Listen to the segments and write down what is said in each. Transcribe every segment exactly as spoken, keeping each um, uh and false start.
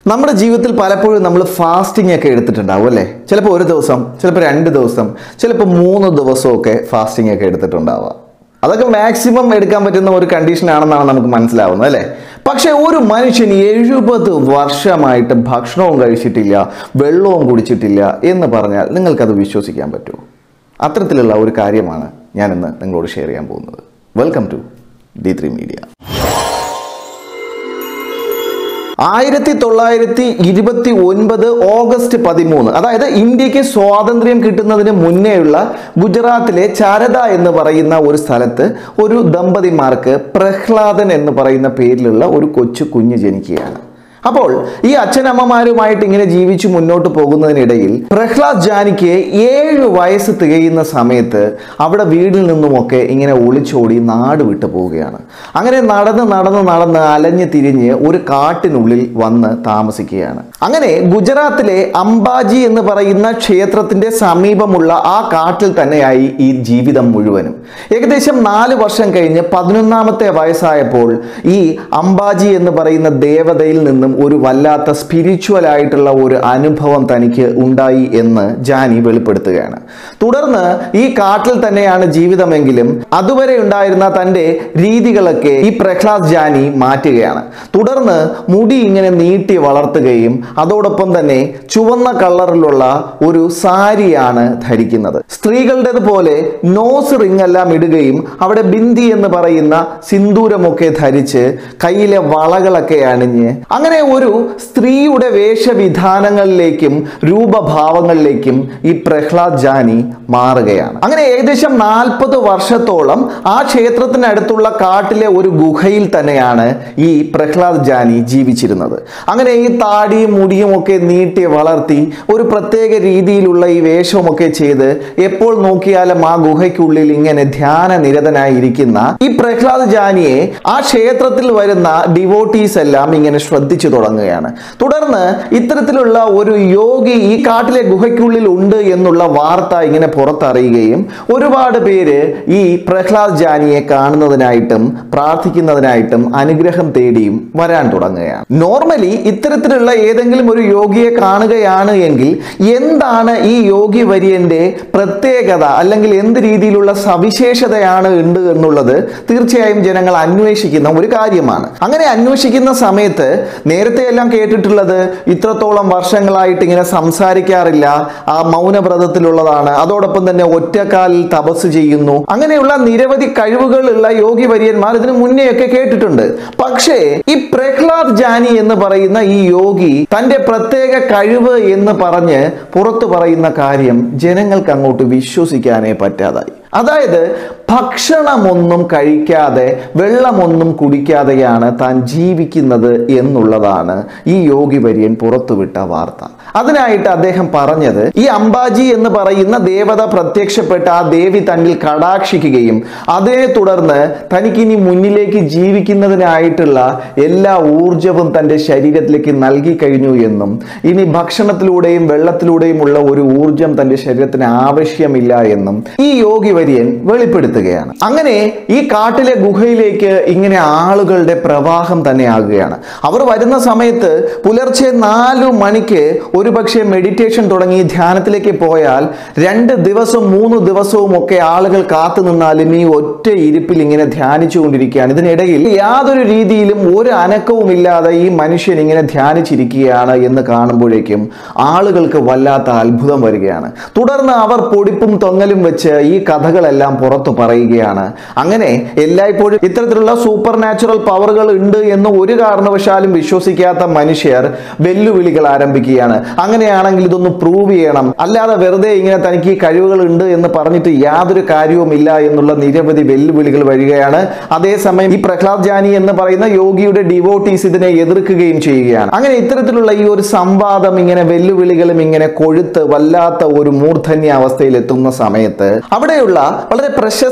നമ്മുടെ ജീവിതത്തിൽ പലപ്പോഴും നമ്മൾ ഫാസ്റ്റിംഗ് ഒക്കെ എടുത്തിട്ടുണ്ടാവും അല്ലേ? ചിലപ്പോൾ ഒരു ദിവസം, ചിലപ്പോൾ രണ്ട് ദിവസം, ചിലപ്പോൾ മൂന്ന് ദിവസമൊക്കെ ഫാസ്റ്റിംഗ് ഒക്കെ എടുത്തിട്ടുണ്ടാവുക. അതൊക്കെ മാക്സിമം എടുക്കാൻ പറ്റുന്ന ഒരു കണ്ടീഷൻ ആണെന്നാണ് നമുക്ക് മനസ്സിലാവുന്നത് അല്ലേ? പക്ഷെ ഒരു മനുഷ്യൻ എഴുപത് വർഷമായിട്ട് ഭക്ഷണവും കഴിച്ചിട്ടില്ല, വെള്ളവും കുടിച്ചിട്ടില്ല എന്ന് പറഞ്ഞാൽ നിങ്ങൾക്കത് വിശ്വസിക്കാൻ പറ്റുമോ? അത്തരത്തിലുള്ള ഒരു കാര്യമാണ് ഞാനിന്ന് നിങ്ങളോട് ഷെയർ ചെയ്യാൻ പോകുന്നത്. Welcome to D three media. ആയിരത്തി തൊള്ളായിരത്തി ഇരുപത്തി ഒൻപത് ഓഗസ്റ്റ് പതിമൂന്ന്, അതായത് ഇന്ത്യക്ക് സ്വാതന്ത്ര്യം കിട്ടുന്നതിന് മുന്നേയുള്ള ഗുജറാത്തിലെ ചാരദ എന്ന് പറയുന്ന ഒരു സ്ഥലത്ത് ഒരു ദമ്പതിമാർക്ക് പ്രഹ്ലാദൻ എന്ന് പറയുന്ന പേരിലുള്ള ഒരു കൊച്ചു കുഞ്ഞ് ജനിക്കുകയാണ്. അപ്പോൾ ഈ അച്ഛനമ്മമാരുമായിട്ട് ഇങ്ങനെ ജീവിച്ചു മുന്നോട്ട് പോകുന്നതിനിടയിൽ പ്രഹ്ലാദ് ജാനിക്ക് ഏഴ് വയസ്സ് തികയുന്ന സമയത്ത് അവിടെ വീട്ടിൽ നിന്നുമൊക്കെ ഇങ്ങനെ ഒളിച്ചോടി നാട് വിട്ടു പോവുകയാണ്. അങ്ങനെ നടന്ന് നടന്ന് നടന്ന് അലഞ്ഞ് തിരിഞ്ഞ് ഒരു കാട്ടിനുള്ളിൽ വന്ന് താമസിക്കുകയാണ്. അങ്ങനെ ഗുജറാത്തിലെ അംബാജി എന്ന് പറയുന്ന ക്ഷേത്രത്തിന്റെ സമീപമുള്ള ആ കാട്ടിൽ തന്നെയായി ഈ ജീവിതം മുഴുവനും. ഏകദേശം നാല് വർഷം കഴിഞ്ഞ് പതിനൊന്നാമത്തെ വയസ്സായപ്പോൾ ഈ അംബാജി എന്ന് പറയുന്ന ദേവതയിൽ നിന്നും ഒരു വല്ലാത്ത സ്പിരിച്വൽ ആയിട്ടുള്ള ഒരു അനുഭവം തനിക്ക് ഉണ്ടായി എന്ന് ജാനി വെളിപ്പെടുത്തുകയാണ്. തുടർന്ന് ഈ കാട്ടിൽ തന്നെയാണ് ജീവിതമെങ്കിലും അതുവരെ ഉണ്ടായിരുന്ന തൻ്റെ രീതികളൊക്കെ ഈ പ്രഹ്ലാദ് ജാനി മാറ്റുകയാണ്. തുടർന്ന് മുടി ഇങ്ങനെ നീട്ടി വളർത്തുകയും അതോടൊപ്പം തന്നെ ചുവന്ന കളറിലുള്ള ഒരു സാരിയാണ് ധരിക്കുന്നത്. സ്ത്രീകളുടേതുപോലെ നോസ് റിംഗ് എല്ലാം ഇടുകയും അവിടെ ബിന്ദി എന്ന് പറയുന്ന സിന്ദൂരമൊക്കെ ധരിച്ച് കയ്യിലെ വളകളൊക്കെ അണിഞ്ഞ് അങ്ങനെ ഒരു സ്ത്രീയുടെ വേഷവിധാനങ്ങളിലേക്കും രൂപഭാവങ്ങളിലേക്കും ഈ പ്രഹ്ലാദ് ജാനി മാറുകയാണ്. അങ്ങനെ ഏകദേശം നാൽപ്പത് വർഷത്തോളം ആ ക്ഷേത്രത്തിനടുത്തുള്ള കാട്ടിലെ ഒരു ഗുഹയിൽ തന്നെയാണ് ഈ പ്രഹ്ലാദ് ജാനി ജീവിച്ചിരുന്നത്. അങ്ങനെ ഈ താടിയും മുടിയും ഒക്കെ നീട്ടി വളർത്തി ഒരു പ്രത്യേക രീതിയിലുള്ള ഈ വേഷമൊക്കെ ചെയ്ത് എപ്പോൾ നോക്കിയാലും ആ ഗുഹയ്ക്കുള്ളിൽ ഇങ്ങനെ ധ്യാന നിരതനായിരിക്കുന്ന ഈ പ്രഹ്ലാദ് ജാനിയെ ആ ക്ഷേത്രത്തിൽ വരുന്ന ഡിവോട്ടീസ് എല്ലാം ഇങ്ങനെ ശ്രദ്ധിച്ചു തുടങ്ങുകയാണ്. തുടർന്ന് ഇത്തരത്തിലുള്ള ഒരു യോഗി ഈ കാട്ടിലെ ഗുഹയ്ക്കുള്ളിൽ ഉണ്ട് എന്നുള്ള വാർത്ത ഇങ്ങനെ പുറത്തറിയുകയും ഒരുപാട് പേര് ഈ പ്രഹ്ലാദ് ജാനിയെ കാണുന്നതിനായിട്ടും പ്രാർത്ഥിക്കുന്നതിനായിട്ടും അനുഗ്രഹം തേടിയും വരാൻ തുടങ്ങുകയാണ്. നോർമലി ഇത്തരത്തിലുള്ള ഏതെങ്കിലും ഒരു യോഗിയെ കാണുകയാണ് എങ്കിൽ എന്താണ് ഈ യോഗി വര്യന്റെ പ്രത്യേകത അല്ലെങ്കിൽ എന്ത് രീതിയിലുള്ള സവിശേഷതയാണ് ഉണ്ട് എന്നുള്ളത് തീർച്ചയായും ജനങ്ങൾ അന്വേഷിക്കുന്ന ഒരു കാര്യമാണ്. അങ്ങനെ അന്വേഷിക്കുന്ന സമയത്ത് നേരത്തെ എല്ലാം കേട്ടിട്ടുള്ളത് ഇത്രത്തോളം വർഷങ്ങളായിട്ട് ഇങ്ങനെ സംസാരിക്കാറില്ല, ആ മൗനവ്രതത്തിലുള്ളതാണ്, അതോടൊപ്പം തന്നെ ഒറ്റക്കാലിൽ തപസ് ചെയ്യുന്നു, അങ്ങനെയുള്ള നിരവധി കഴിവുകളുള്ള യോഗി വര്യന്മാർ ഇതിനു മുന്നേയൊക്കെ കേട്ടിട്ടുണ്ട്. പക്ഷേ ഈ പ്രഹ്ലാദ് ജാനി എന്ന് പറയുന്ന ഈ യോഗി തന്റെ പ്രത്യേക കഴിവ് എന്ന് പറഞ്ഞ് പുറത്തു പറയുന്ന കാര്യം ജനങ്ങൾക്ക് അങ്ങോട്ട് വിശ്വസിക്കാനേ പറ്റാതായി. അതായത് ഭക്ഷണമൊന്നും കഴിക്കാതെ വെള്ളമൊന്നും കുടിക്കാതെയാണ് താൻ ജീവിക്കുന്നത് എന്നുള്ളതാണ് ഈ യോഗി വര്യൻ പുറത്തുവിട്ട വാർത്ത. അതിനായിട്ട് അദ്ദേഹം പറഞ്ഞത് ഈ അംബാജി എന്ന് പറയുന്ന ദേവത പ്രത്യക്ഷപ്പെട്ട ആ ദേവി തന്നിൽ കടാക്ഷിക്കുകയും അതിനെ തുടർന്ന് തനിക്കിനി മുന്നിലേക്ക് ജീവിക്കുന്നതിനായിട്ടുള്ള എല്ലാ ഊർജവും തൻ്റെ ശരീരത്തിലേക്ക് നൽകി കഴിഞ്ഞു എന്നും ഇനി ഭക്ഷണത്തിലൂടെയും വെള്ളത്തിലൂടെയും ഉള്ള ഒരു ഊർജം തൻ്റെ ശരീരത്തിന് ആവശ്യമില്ല എന്നും ഈ യോഗി വര്യൻ വെളിപ്പെടുത്തുകയാണ്. അങ്ങനെ ഈ കാട്ടിലെ ഗുഹയിലേക്ക് ഇങ്ങനെ ആളുകളുടെ പ്രവാഹം തന്നെ ആകുകയാണ്. അവർ വരുന്ന സമയത്ത് പുലർച്ചെ നാലു മണിക്ക് ഒരു പക്ഷേ മെഡിറ്റേഷൻ തുടങ്ങി ധ്യാനത്തിലേക്ക് പോയാൽ രണ്ട് ദിവസം മൂന്ന് ദിവസവും ഒക്കെ ആളുകൾ കാത്തു നിന്നാലും ഈ ഒറ്റ ഇരിപ്പിൽ ഇങ്ങനെ ധ്യാനിച്ചു കൊണ്ടിരിക്കുകയാണ്. ഇതിനിടയിൽ യാതൊരു രീതിയിലും ഒരു അനക്കവും ഇല്ലാതെ ഈ മനുഷ്യൻ ഇങ്ങനെ ധ്യാനിച്ചിരിക്കുകയാണ് എന്ന് കാണുമ്പോഴേക്കും ആളുകൾക്ക് വല്ലാത്ത അത്ഭുതം വരികയാണ്. തുടർന്ന് അവർ പൊടിപ്പും തൊങ്ങലും വെച്ച് ഈ കഥകളെല്ലാം പുറത്തു പറയുകയാണ്. അങ്ങനെ എല്ലായ്പ്പോഴും ഇത്തരത്തിലുള്ള സൂപ്പർ നാച്ചുറൽ പവറുകൾ ഉണ്ട് എന്ന് ഒരു കാരണവശാലും വിശ്വസിക്കാത്ത മനുഷ്യർ വെല്ലുവിളികൾ ആരംഭിക്കുകയാണ്. അങ്ങനെയാണെങ്കിൽ ഇതൊന്ന് പ്രൂവ് ചെയ്യണം, അല്ലാതെ വെറുതെ ഇങ്ങനെ തനിക്ക് ഈ കഴിവുകൾ ഉണ്ട് എന്ന് പറഞ്ഞിട്ട് യാതൊരു കാര്യവുമില്ല എന്നുള്ള നിരവധി വെല്ലുവിളികൾ വരികയാണ്. അതേസമയം ഈ പ്രഹ്ലാദ് ജാനി എന്ന് പറയുന്ന യോഗിയുടെ ഡിവോട്ടീസ് ഇതിനെ എതിർക്കുകയും ചെയ്യുകയാണ്. അങ്ങനെ ഇത്തരത്തിലുള്ള ഈ ഒരു സംവാദം ഇങ്ങനെ വെല്ലുവിളികളും ഇങ്ങനെ കൊഴുത്ത് വല്ലാത്ത ഒരു മൂർധന്യ അവസ്ഥയിൽ എത്തുന്ന സമയത്ത് അവിടെയുള്ള വളരെ പ്രശസ്ത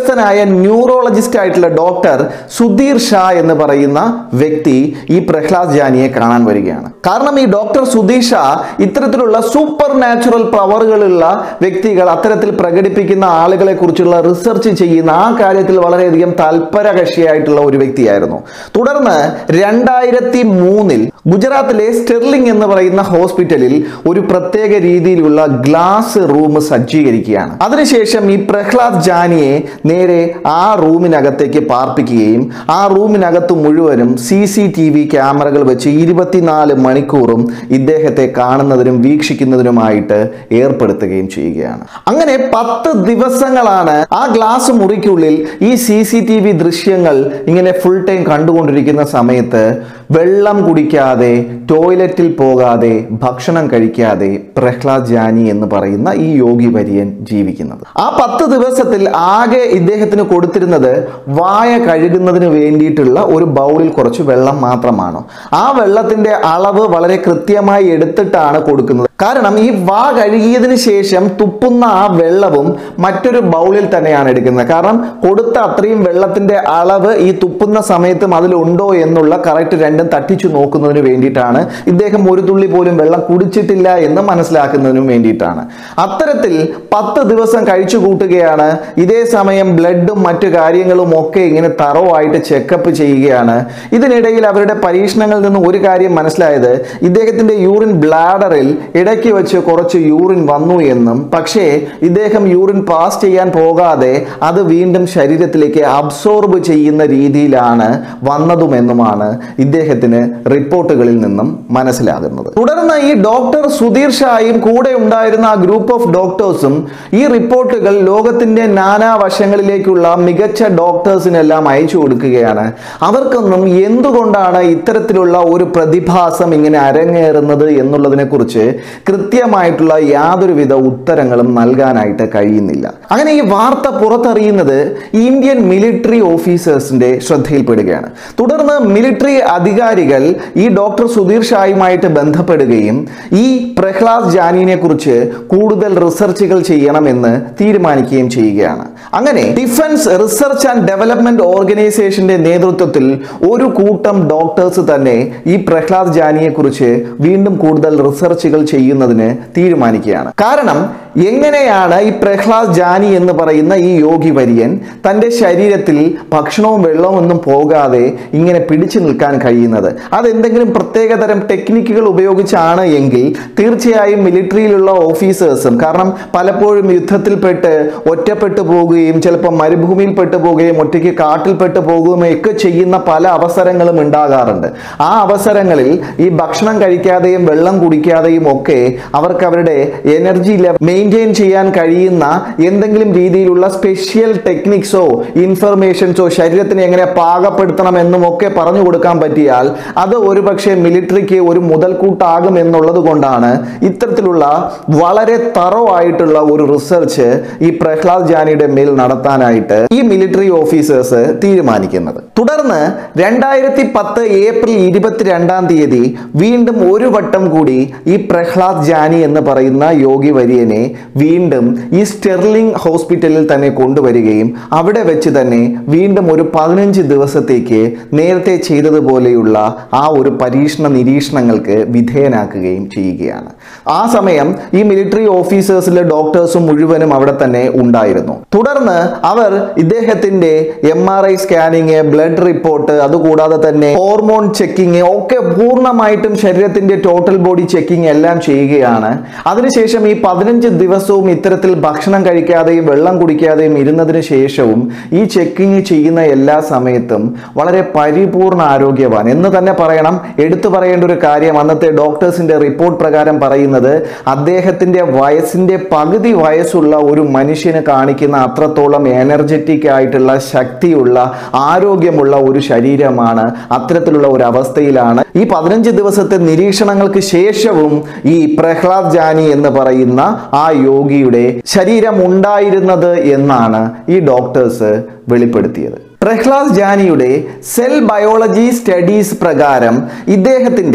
പ്രശസ്തനായ ന്യൂറോളജിസ്റ്റ് ആയിട്ടുള്ള ഡോക്ടർ സുധീർ ഷാ എന്ന് പറയുന്ന വ്യക്തി ഈ പ്രഹ്ലാദ് ജാനിയെ കാണാൻ വരികയാണ്. കാരണം ഈ ഡോക്ടർ സുധീർ ഷാ ഇത്തരത്തിലുള്ള സൂപ്പർ നാച്ചുറൽ പവറുകളുള്ള വ്യക്തികൾ, അത്തരത്തിൽ പ്രകടിപ്പിക്കുന്ന ആളുകളെ കുറിച്ചുള്ള റിസർച്ച് ചെയ്യുന്ന ആ കാര്യത്തിൽ വളരെയധികം തൽപരകക്ഷിയായിട്ടുള്ള ഒരു വ്യക്തിയായിരുന്നു. തുടർന്ന് രണ്ടായിരത്തി മൂന്നിൽ ഗുജറാത്തിലെ സ്റ്റെർലിംഗ് എന്ന് പറയുന്ന ഹോസ്പിറ്റലിൽ ഒരു പ്രത്യേക രീതിയിലുള്ള ഗ്ലാസ് റൂം സജ്ജീകരിക്കുകയാണ്. അതിനുശേഷം ഈ പ്രഹ്ലാദ് ജാനിയെ നേരെ ആ റൂമിനകത്തേക്ക് പാർപ്പിക്കുകയും ആ റൂമിനകത്ത് മുഴുവനും സി സി ടി വി ക്യാമറകൾ വെച്ച് ഇരുപത്തിനാല് മണിക്കൂറും ഇദ്ദേഹത്തെ കാണുന്നതിനും വീക്ഷിക്കുന്നതിനുമായിട്ട് ഏർപ്പെടുത്തുകയും ചെയ്യുകയാണ്. അങ്ങനെ പത്ത് ദിവസങ്ങളാണ് ആ ഗ്ലാസ് മുറിക്കുള്ളിൽ ഈ സി സി ടി വി ദൃശ്യങ്ങൾ ഇങ്ങനെ ഫുൾ ടൈം കണ്ടുകൊണ്ടിരിക്കുന്ന സമയത്ത് വെള്ളം കുടിക്കാതെ, ടോയ്ലറ്റിൽ പോകാതെ, ഭക്ഷണം കഴിക്കാതെ പ്രഹ്ലാദ് ജാനി എന്ന് പറയുന്ന ഈ യോഗി വര്യൻ ജീവിക്കുന്നത്. ആ പത്ത് ദിവസത്തിൽ ആകെ ഇദ്ദേഹത്തിന് കൊടുത്തിരുന്നത് വായ കഴുകുന്നതിന് വേണ്ടിയിട്ടുള്ള ഒരു ബൗളിൽ കുറച്ച് വെള്ളം മാത്രമാണ്. ആ വെള്ളത്തിന്റെ അളവ് വളരെ കൃത്യമായി എടുത്തിട്ടാണ് കൊടുക്കുന്നത്. കാരണം ഈ വാ കഴുകിയതിന് ശേഷം തുപ്പുന്ന ആ വെള്ളവും മറ്റൊരു ബൗളിൽ തന്നെയാണ് എടുക്കുന്നത്. കാരണം കൊടുത്ത അത്രയും വെള്ളത്തിന്റെ അളവ് ഈ തുപ്പുന്ന സമയത്തും അതിലുണ്ടോ എന്നുള്ള കറക്റ്റ് രണ്ടും തട്ടിച്ചു നോക്കുന്നതിന് വേണ്ടിയിട്ടാണ്. ഇദ്ദേഹം ഒരു തുള്ളി പോലും വെള്ളം കുടിച്ചിട്ടില്ല എന്ന് മനസ്സിലാക്കുന്നതിനും വേണ്ടിയിട്ടാണ്. അത്തരത്തിൽ പത്ത് ദിവസം കഴിച്ചു കൂട്ടുകയാണ്. ഇതേ സമയം ബ്ലഡും മറ്റു കാര്യങ്ങളും ഒക്കെ ഇങ്ങനെ തറവായിട്ട് ചെക്കപ്പ് ചെയ്യുകയാണ്. ഇതിനിടയിൽ അവരുടെ പരീക്ഷണങ്ങളിൽ നിന്ന് ഒരു കാര്യം മനസ്സിലായത്, ഇദ്ദേഹത്തിന്റെ യൂറിൻ ബ്ലാഡറിൽ ഇടയ്ക്ക് വെച്ച് കുറച്ച് യൂറിൻ വന്നു എന്നും, പക്ഷേ ഇദ്ദേഹം യൂറിൻ പാസ് ചെയ്യാൻ പോകാതെ അത് വീണ്ടും ശരീരത്തിലേക്ക് അബ്സോർബ് ചെയ്യുന്ന രീതിയിലാണ് വന്നതുമെന്നുമാണ് ഇദ്ദേഹത്തിന് റിപ്പോർട്ടുകളിൽ നിന്നും മനസ്സിലാകുന്നത്. തുടർന്ന് ഈ ഡോക്ടർ സുധീർ ഷായും കൂടെ ഉണ്ടായിരുന്ന ആ ഗ്രൂപ്പ് ഓഫ് ഡോക്ടേഴ്സും ഈ റിപ്പോർട്ടുകൾ ലോകത്തിന്റെ നാനാവശങ്ങളിലേക്കുള്ള മികച്ച ഡോക്ടേഴ്സിനെല്ലാം അയച്ചു കൊടുക്കുകയാണ്. അവർക്കൊന്നും എന്തുകൊണ്ടാണ് ഇത്തരത്തിലുള്ള ഒരു പ്രതിഭാസം ഇങ്ങനെ അരങ്ങേറുന്നത് എന്നുള്ളതിനെ കുറിച്ച് കൃത്യമായിട്ടുള്ള യാതൊരുവിധ ഉത്തരങ്ങളും നൽകാനായിട്ട് കഴിയുന്നില്ല. അങ്ങനെ ഈ വാർത്ത പുറത്തറിയുന്നത് ഇന്ത്യൻ മിലിറ്ററി ഓഫീസേഴ്സിന്റെ ശ്രദ്ധയിൽപ്പെടുകയാണ്. തുടർന്ന് മിലിറ്ററി അധികാരികൾ ഈ ഡോക്ടർ സുധീർ ഷായുമായിട്ട് ബന്ധപ്പെടുകയും ഈ പ്രഹ്ലാദ് ജാനിനെ കുറിച്ച് കൂടുതൽ റിസർച്ചുകൾ ചെയ്യണമെന്ന് തീരുമാനിക്കുകയും ചെയ്യുകയാണ്. അങ്ങനെ ഡിഫൻസ് റിസർച്ച് ആൻഡ് ഡെവലപ്മെന്റ് ഓർഗനൈസേഷന്റെ നേതൃത്വത്തിൽ ഒരു കൂട്ടം ഡോക്ടേഴ്സ് തന്നെ ഈ പ്രഹ്ലാദ് ജാനിയെ കുറിച്ച് വീണ്ടും കൂടുതൽ റിസർച്ചുകൾ ചെയ്യുന്നതിന് തീരുമാനിക്കുകയാണ്. കാരണം എങ്ങനെയാണ് ഈ പ്രഹ്ലാദ് ജാനി എന്ന് പറയുന്ന ഈ യോഗി വര്യൻ തൻ്റെ ശരീരത്തിൽ ഭക്ഷണവും വെള്ളവും ഒന്നും പോകാതെ ഇങ്ങനെ പിടിച്ചു നിൽക്കാൻ കഴിയുന്നത്? അതെന്തെങ്കിലും പ്രത്യേകതരം ടെക്നിക്കുകൾ ഉപയോഗിച്ചാണ് എങ്കിൽ തീർച്ചയായും മിലിറ്ററിയിലുള്ള ഓഫീസേഴ്സും, കാരണം പലപ്പോഴും യുദ്ധത്തിൽപ്പെട്ട് ഒറ്റപ്പെട്ടു പോകുകയും ചിലപ്പോൾ മരുഭൂമിയിൽപ്പെട്ടു പോവുകയും ഒറ്റയ്ക്ക് കാട്ടിൽപ്പെട്ടു പോകുകയും ഒക്കെ ചെയ്യുന്ന പല അവസരങ്ങളും ഉണ്ടാകാറുണ്ട്. ആ അവസരങ്ങളിൽ ഈ ഭക്ഷണം കഴിക്കാതെയും വെള്ളം കുടിക്കാതെയും ഒക്കെ അവർക്ക് അവരുടെ എനർജി ലെവൽ മെയിൻറ്റെയിൻ ചെയ്യാൻ കഴിയുന്ന എന്തെങ്കിലും രീതിയിലുള്ള സ്പെഷ്യൽ ടെക്നിക്സോ ഇൻഫർമേഷൻസോ ശരീരത്തിനെ എങ്ങനെ പാകപ്പെടുത്തണം എന്നും ഒക്കെ പറഞ്ഞു കൊടുക്കാൻ പറ്റിയാൽ അത് ഒരുപക്ഷെ മിലിറ്ററിക്ക് ഒരു മുതൽക്കൂട്ടാകും എന്നുള്ളത് കൊണ്ടാണ് ഇത്തരത്തിലുള്ള വളരെ തറോ ആയിട്ടുള്ള ഒരു റിസർച്ച് ഈ പ്രഹ്ലാദ് ജാനിയുടെ മേൽ നടത്താനായിട്ട് ഈ മിലിറ്ററി ഓഫീസേഴ്സ് തീരുമാനിക്കുന്നത്. തുടർന്ന് രണ്ടായിരത്തി പത്ത് ഏപ്രിൽ ഇരുപത്തിരണ്ടാം തീയതി വീണ്ടും ഒരു വട്ടം കൂടി ഈ പ്രഹ്ലാദ് ജാനി എന്ന് പറയുന്ന യോഗി വര്യനെ വീണ്ടും ഈ സ്റ്റെർലിംഗ് ഹോസ്പിറ്റലിൽ തന്നെ കൊണ്ടുവരികയും അവിടെ വെച്ച് തന്നെ വീണ്ടും ഒരു പതിനഞ്ച് ദിവസത്തേക്ക് നേരത്തെ ചെയ്തതുപോലെയുള്ള ആ ഒരു പരീക്ഷണ നിരീക്ഷണങ്ങൾക്ക് വിധേയനാക്കുകയും ചെയ്യുകയാണ്. ആ സമയം ഈ മിലിറ്ററി ഓഫീസേഴ്സിലെ ഡോക്ടേഴ്സും മുഴുവനും അവിടെ തന്നെ ഉണ്ടായിരുന്നു. തുടർന്ന് അവർ ഇദ്ദേഹത്തിന്റെ M R I scanning, blood report, അതുകൂടാതെ തന്നെ ഹോർമോൺ ചെക്കിങ് ഒക്കെ പൂർണ്ണമായിട്ടും ശരീരത്തിന്റെ ടോട്ടൽ ബോഡി ചെക്കിങ് എല്ലാം ചെയ്യുകയാണ്. അതിനുശേഷം ഈ പതിനഞ്ച് ദിവസവും ഇത്തരത്തിൽ ഭക്ഷണം കഴിക്കാതെയും വെള്ളം കുടിക്കാതെയും ഇരുന്നതിന് ശേഷവും ഈ ചെക്കിങ് ചെയ്യുന്ന എല്ലാ സമയത്തും വളരെ പരിപൂർണ ആരോഗ്യവാൻ എന്ന് തന്നെ പറയണം. എടുത്തു പറയേണ്ട ഒരു കാര്യം, അന്നത്തെ ഡോക്ടേഴ്സിന്റെ റിപ്പോർട്ട് പ്രകാരം പറയുന്നത് അദ്ദേഹത്തിന്റെ വയസ്സിന്റെ പകുതി വയസ്സുള്ള ഒരു മനുഷ്യന് കാണിക്കുന്ന അത്രത്തോളം എനർജറ്റിക് ആയിട്ടുള്ള ശക്തിയുള്ള ആരോഗ്യമുള്ള ഒരു ശരീരമാണ്. അത്തരത്തിലുള്ള ഒരു അവസ്ഥയിലാണ് ഈ പതിനഞ്ച് ദിവസത്തെ നിരീക്ഷണങ്ങൾക്ക് ശേഷവും ഈ പ്രഹ്ലാദ് ജാനി എന്ന് പറയുന്ന ആ യോഗിയുടെ ശരീരം ഉണ്ടായിരുന്നത് എന്നാണ് ഈ ഡോക്ടേഴ്സ് വെളിപ്പെടുത്തിയത്. പ്രഹ്ലാദ് ജാനിയുടെ സെൽ ബയോളജി സ്റ്റഡീസ് പ്രകാരം ഇദ്ദേഹത്തിന്റെ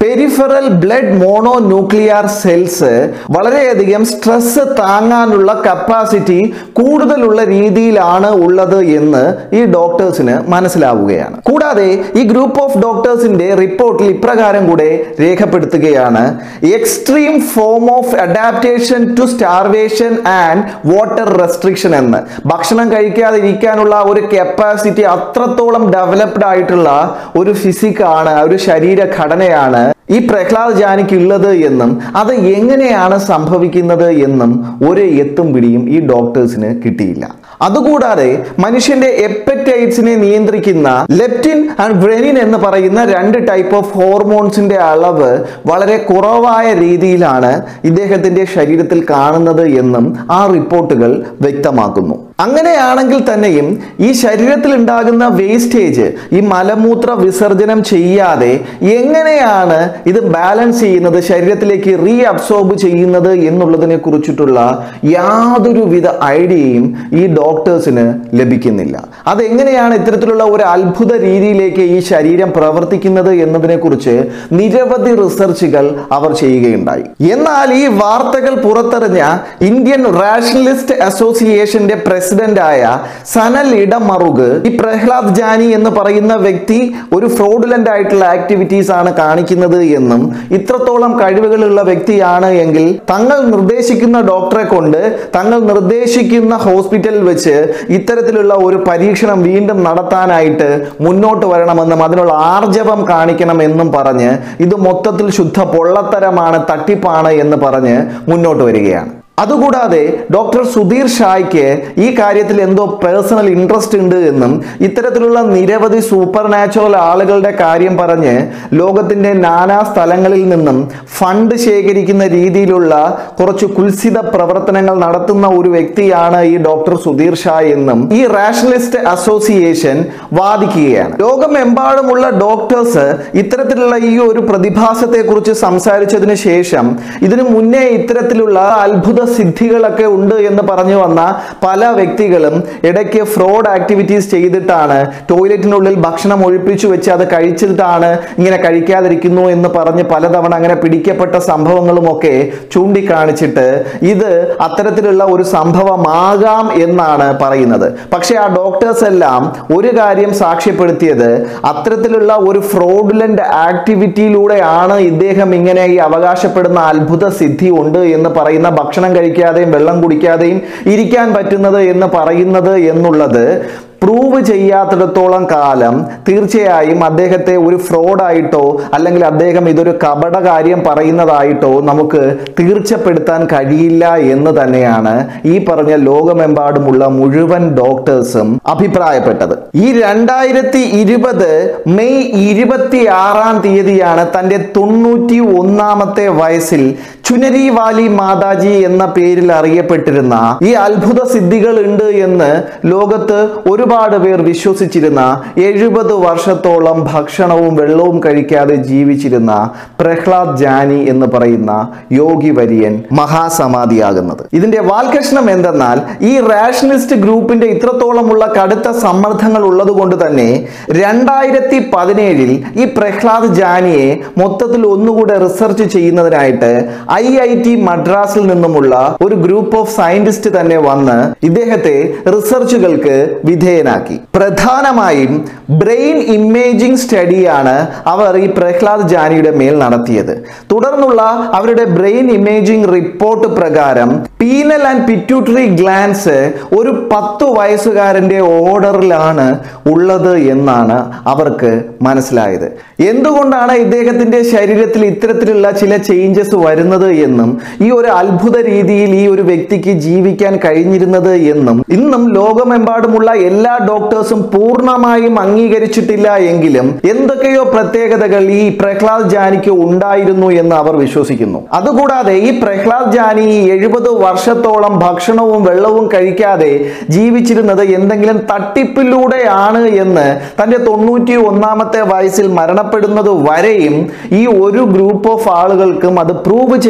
പെരിഫറൽ ബ്ലഡ് മോണോന്യൂക്ലിയർ സെൽസ് വളരെയധികം സ്ട്രെസ് താങ്ങാനുള്ള കപ്പാസിറ്റി കൂടുതലുള്ള രീതിയിലാണ് ഉള്ളത് എന്ന് ഈ ഡോക്ടേഴ്സിന് മനസ്സിലാവുകയാണ്. കൂടാതെ ഈ ഗ്രൂപ്പ് ഓഫ് ഡോക്ടേഴ്സിന്റെ റിപ്പോർട്ടിൽ ഇപ്രകാരം കൂടെ രേഖപ്പെടുത്തുകയാണ്: extreme form of adaptation to starvation and water restriction എന്ന്. ഭക്ഷണം കഴിക്കാതിരിക്കാനുള്ള ഒരു കപ്പാസിറ്റി അത്രത്തോളം ഡെവലപ്ഡ് ആയിട്ടുള്ള ഒരു ഫിസിക്കാണ്, ഒരു ശരീരഘടനയാണ് ഈ പ്രഹ്ലാദ് ജാനിക്ക് ഉള്ളത് എന്നും അത് എങ്ങനെയാണ് സംഭവിക്കുന്നത് എന്നും ഒരു എത്തും പിടിയും ഈ ഡോക്ടേഴ്സിന് കിട്ടിയില്ല. അതുകൂടാതെ മനുഷ്യന്റെ എപ്പറ്റൈറ്റ്സിനെ നിയന്ത്രിക്കുന്ന ലെപ്റ്റിൻ ആൻഡ് ഗ്രെനിൻ എന്ന് പറയുന്ന രണ്ട് ടൈപ്പ് ഓഫ് ഹോർമോൺസിന്റെ അളവ് വളരെ കുറവായ രീതിയിലാണ് ഇദ്ദേഹത്തിന്റെ ശരീരത്തിൽ കാണുന്നത് എന്നും ആ റിപ്പോർട്ടുകൾ വ്യക്തമാക്കുന്നു. അങ്ങനെയാണെങ്കിൽ തന്നെയും ഈ ശരീരത്തിൽ ഉണ്ടാകുന്ന വേസ്റ്റേജ്, ഈ മലമൂത്ര വിസർജനം ചെയ്യാതെ എങ്ങനെയാണ് ഇത് ബാലൻസ് ചെയ്യുന്നത്, ശരീരത്തിലേക്ക് റീ അബ്സോർബ് ചെയ്യുന്നത് എന്നുള്ളതിനെ കുറിച്ചിട്ടുള്ള യാതൊരുവിധ ഐഡിയയും ഈ ഡോക്ടേഴ്സിന് ലഭിക്കുന്നില്ല. അതെങ്ങനെയാണ് ഇത്തരത്തിലുള്ള ഒരു അത്ഭുത രീതിയിലേക്ക് ഈ ശരീരം പ്രവർത്തിക്കുന്നത് എന്നതിനെ കുറിച്ച് നിരവധി റിസർച്ചുകൾ അവർ ചെയ്യുകയുണ്ടായി. എന്നാൽ ഈ വാർത്തകൾ പുറത്തെറിഞ്ഞ ഇന്ത്യൻ റാഷണലിസ്റ്റ് അസോസിയേഷന്റെ പ്രസിഡന്റ് ആയ സനൽ ഇടമറുക് ഈ പ്രഹ്ലാദ് ജാനി എന്ന് പറയുന്ന വ്യക്തി ഒരു ഫ്രോഡുലന്റ് ആയിട്ടുള്ള ആക്ടിവിറ്റീസ് ആണ് കാണിക്കുന്നത് എന്നും ഇത്രത്തോളം കഴിവുകളുള്ള വ്യക്തിയാണ് എങ്കിൽ തങ്ങൾ നിർദ്ദേശിക്കുന്ന ഡോക്ടറെ കൊണ്ട് തങ്ങൾ നിർദ്ദേശിക്കുന്ന ഹോസ്പിറ്റലിൽ വെച്ച് ഇത്തരത്തിലുള്ള ഒരു പരീക്ഷണം വീണ്ടും നടത്താനായിട്ട് മുന്നോട്ട് വരണമെന്നും അതിനുള്ള ആർജവം കാണിക്കണമെന്നും പറഞ്ഞ് ഇത് മൊത്തത്തിൽ ശുദ്ധ പൊള്ളത്തരമാണ്, തട്ടിപ്പാണ് എന്ന് പറഞ്ഞ് മുന്നോട്ട് വരികയാണ്. അതുകൂടാതെ ഡോക്ടർ സുധീർ ഷായ്ക്ക് ഈ കാര്യത്തിൽ എന്തോ പേഴ്സണൽ ഇൻട്രസ്റ്റ് ഉണ്ട് എന്നും ഇത്തരത്തിലുള്ള നിരവധി സൂപ്പർ നാച്ചുറൽ ആളുകളുടെ കാര്യം പറഞ്ഞ് ലോകത്തിന്റെ നാനാ സ്ഥലങ്ങളിൽ നിന്നും ഫണ്ട് ശേഖരിക്കുന്ന രീതിയിലുള്ള കുറച്ച് കുൽസിത പ്രവർത്തനങ്ങൾ നടത്തുന്ന ഒരു വ്യക്തിയാണ് ഈ ഡോക്ടർ സുധീർ ഷാ എന്നും ഈ റാഷണലിസ്റ്റ് അസോസിയേഷൻ വാദിക്കുകയാണ്. ലോകമെമ്പാടുമുള്ള ഡോക്ടേഴ്സ് ഇത്തരത്തിലുള്ള ഈ ഒരു പ്രതിഭാസത്തെ കുറിച്ച് സംസാരിച്ചതിന് ശേഷം ഇതിനു മുന്നേ ഇത്തരത്തിലുള്ള അത്ഭുത സിദ്ധികളൊക്കെ ഉണ്ട് എന്ന് പറഞ്ഞു വന്ന പല വ്യക്തികളും ഇടയ്ക്ക് ഫ്രോഡ് ആക്ടിവിറ്റീസ് ചെയ്തിട്ടാണ്, ടോയ്ലറ്റിനുള്ളിൽ ഭക്ഷണം ഒഴിപ്പിച്ചു വെച്ച് അത് കഴിച്ചിട്ടാണ് ഇങ്ങനെ കഴിക്കാതിരിക്കുന്നു എന്ന് പറഞ്ഞ് പലതവണ അങ്ങനെ പിടിക്കപ്പെട്ട സംഭവങ്ങളുമൊക്കെ ചൂണ്ടിക്കാണിച്ചിട്ട് ഇത് അത്തരത്തിലുള്ള ഒരു സംഭവമാകാം എന്നാണ് പറയുന്നത്. പക്ഷെ ആ ഡോക്ടേഴ്സ് എല്ലാം ഒരു കാര്യം സാക്ഷ്യപ്പെടുത്തിയത് അത്തരത്തിലുള്ള ഒരു ഫ്രോഡുലന്റ് ആക്ടിവിറ്റിയിലൂടെയാണ് ഇദ്ദേഹം ഇങ്ങനെ ഈ അവകാശപ്പെടുന്ന അത്ഭുത സിദ്ധി ഉണ്ട് എന്ന് പറയുന്ന ഭക്ഷണം കഴിക്കാതെയും വെള്ളം കുടിക്കാതെയും ഇരിക്കാൻ പറ്റുന്നത് എന്ന് പറയുന്നത് എന്നുള്ളത് പ്രൂവ് ചെയ്യാത്തിടത്തോളം കാലം തീർച്ചയായും അദ്ദേഹത്തെ ഒരു ഫ്രോഡായിട്ടോ അല്ലെങ്കിൽ അദ്ദേഹം ഇതൊരു കപട കാര്യം പറയുന്നതായിട്ടോ നമുക്ക് തീർച്ചപ്പെടുത്താൻ കഴിയില്ല എന്ന് തന്നെയാണ് ഈ പറഞ്ഞ ലോകമെമ്പാടുമുള്ള മുഴുവൻ ഡോക്ടേഴ്സും അഭിപ്രായപ്പെട്ടത്. ഈ രണ്ടായിരത്തി ഇരുപത് മെയ് ഇരുപത്തി ആറാം തീയതിയാണ് തൻ്റെ തൊണ്ണൂറ്റി ഒന്നാമത്തെ വയസ്സിൽ ചുനരിവാലി മാതാജി എന്ന പേരിൽ അറിയപ്പെട്ടിരുന്ന ഈ അത്ഭുത സിദ്ധികൾ ഉണ്ട് എന്ന് ലോകത്ത് ഒരുപാട് പേർ വിശ്വസിച്ചിരുന്ന, എഴുപത് വർഷത്തോളം ഭക്ഷണവും വെള്ളവും കഴിക്കാതെ ജീവിച്ചിരുന്ന പ്രഹ്ലാദ് ജാനി എന്ന് പറയുന്ന യോഗി വര്യൻ മഹാസമാധിയാകുന്നത്. ഇതിന്റെ വാൽകഷ്ണം എന്തെന്നാൽ ഈ റാഷണലിസ്റ്റ് ഗ്രൂപ്പിന്റെ ഇത്രത്തോളമുള്ള കടുത്ത സമ്മർദ്ദങ്ങൾ ഉള്ളത് കൊണ്ട് തന്നെ രണ്ടായിരത്തി പതിനേഴിൽ ഈ പ്രഹ്ലാദ് ജാനിയെ മൊത്തത്തിൽ ഒന്നുകൂടെ റിസർച്ച് ചെയ്യുന്നതിനായിട്ട് ഐ ഐ ടി മദ്രാസിൽ നിന്നുമുള്ള ഒരു ഗ്രൂപ്പ് ഓഫ് സയന്റിസ്റ്റ് തന്നെ വന്ന് ഇദ്ദേഹത്തെ റിസർച്ചുകൾക്ക് വിധേയനാക്കി. പ്രധാനമായും ബ്രെയിൻ ഇമേജിംഗ് സ്റ്റഡിയാണ് അവർ ഈ പ്രഹ്ലാദ് ജാനിയുടെ മേൽ നടത്തിയത്. തുടർന്നുള്ള അവരുടെ ബ്രെയിൻ ഇമേജിംഗ് റിപ്പോർട്ട് പ്രകാരം പീനൽ ആൻഡ് പിറ്റ്യൂട്ടറി ഗ്ലാൻസ് ഒരു പത്ത് വയസ്സുകാരന്റെ ഓർഡറിലാണ് ഉള്ളത് എന്നാണ് അവർക്ക് മനസ്സിലായത്. എന്തുകൊണ്ടാണ് ഇദ്ദേഹത്തിന്റെ ശരീരത്തിൽ ഇത്തരത്തിലുള്ള ചില ചേഞ്ചസ് വരുന്നത് എന്നും ഈ ഒരു അത്ഭുത രീതിയിൽ ഈ ഒരു വ്യക്തിക്ക് ജീവിക്കാൻ കഴിഞ്ഞിരുന്നത് എന്നും ഇന്നും ലോകമെമ്പാടുമുള്ള എല്ലാ ഡോക്ടേഴ്സും പൂർണ്ണമായും അംഗീകരിച്ചിട്ടില്ല എങ്കിലും എന്തൊക്കെയോ പ്രത്യേകതകൾ ഈ പ്രഹ്ലാദ് ജാനിക്ക് ഉണ്ടായിരുന്നു എന്ന് അവർ വിശ്വസിക്കുന്നു. അതുകൂടാതെ ഈ പ്രഹ്ലാദ് ജാനി എഴുപത് വർഷത്തോളം ഭക്ഷണവും വെള്ളവും കഴിക്കാതെ ജീവിച്ചിരുന്നത് എന്തെങ്കിലും തട്ടിപ്പിലൂടെയാണ് എന്ന് തന്റെ തൊണ്ണൂറ്റി ഒന്നാമത്തെ വയസ്സിൽ മരണപ്പെടുന്നത് വരെയും ഈ ഒരു ഗ്രൂപ്പ് ഓഫ് ആളുകൾക്കും അത് പ്രൂവ്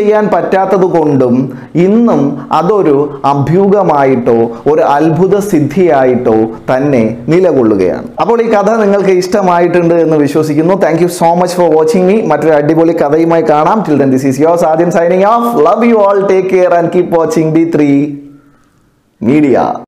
ചെയ്യാൻ പറ്റാത്തത് കൊണ്ടും ഇന്നും അതൊരു അഭ്യൂഹമായിട്ടോ ഒരു അത്ഭുത സിദ്ധിയായിട്ടോ തന്നെ നിലകൊള്ളുകയാണ്. അപ്പോൾ ഈ കഥ നിങ്ങൾക്ക് ഇഷ്ടമായിട്ടുണ്ട് എന്ന് വിശ്വസിക്കുന്നു. Thank you so much for watching me. മറ്റൊരു അടിപൊളി കഥയുമായി കാണാം. Till then this is your Sajan signing off. Love you all. Take care and keep watching B three Media.